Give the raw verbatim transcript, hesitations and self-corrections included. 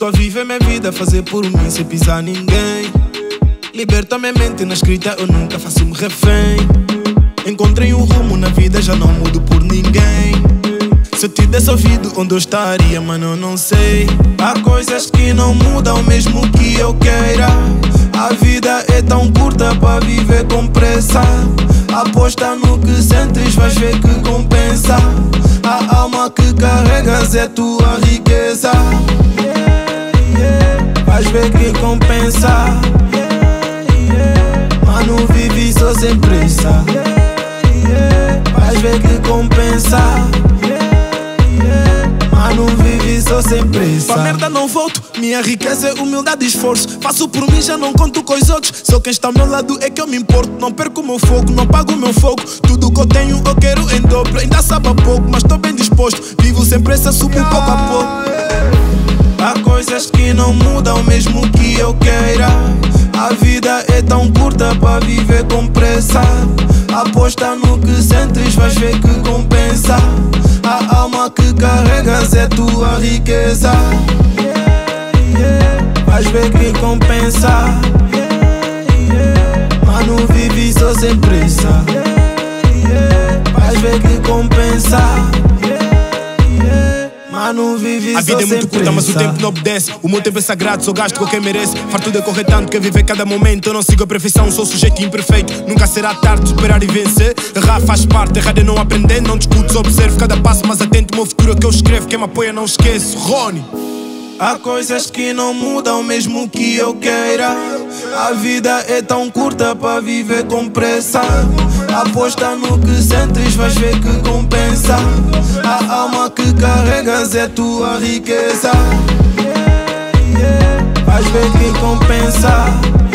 Tô a viver minha vida, fazer por mim sem pisar ninguém. Liberta minha mente na escrita, eu nunca faço-me refém. Encontrei um rumo na vida, já não mudo por ninguém. Se eu te desse ouvido, onde eu estaria, mano, eu não sei. Há coisas que não mudam mesmo que eu queira. A vida é tão curta para viver com pressa. Aposta no que sentes, vais ver que compensa. A alma que carregas é tua riqueza. Yeah, yeah. Vais ver que compensa. Yeah, yeah. Mano, vive só sem pressa. Yeah, yeah. Vais ver que compensa. Mano, vive só sem pressa. Pra merda não volto, minha riqueza é humildade e esforço. Faço por mim, já não conto com os outros. Só quem está ao meu lado é que eu me importo. Não perco o meu fogo, não pago o meu fogo. Tudo que eu tenho eu quero em dobro. Ainda sabe a pouco, mas estou bem disposto. Vivo sem pressa, subo pouco a pouco. Há coisas que não mudam mesmo que eu queira. A vida é tão curta para viver com pressa. Aposta no que sentes, vais ver que compensa. A alma que carregas é tua riqueza. Yeah, yeah. Vais ver que compensa. Yeah, yeah. Mano, vive só sem pressa. Yeah, yeah. Vais ver que compensa. Mano, vive a vida é muito curta, mas o tempo não obedece. O meu tempo é sagrado, só gasto com quem merece. Farto de correr tanto que viver cada momento. Eu não sigo a perfeição, sou sujeito imperfeito. Nunca será tarde de superar e vencer. Errar faz parte, errar é não aprender. Não discuto, só observo cada passo mais atento. O meu futuro é que eu escrevo, quem me apoia não esqueço. Rony. Há coisas que não mudam mesmo que eu queira. A vida é tão curta para viver com pressa. Aposta no que sentes, vais ver que compensa. A alma que carregas é tua riqueza. Yeah, yeah. Vais ver que compensa.